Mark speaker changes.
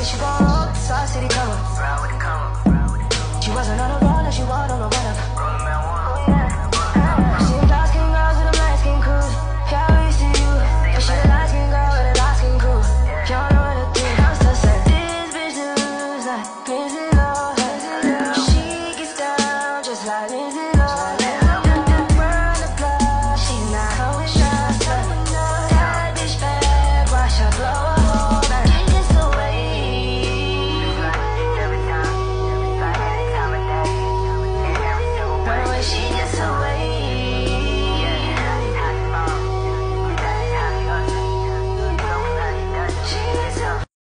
Speaker 1: she gon' roll, Sauce City come up. She wasn't on a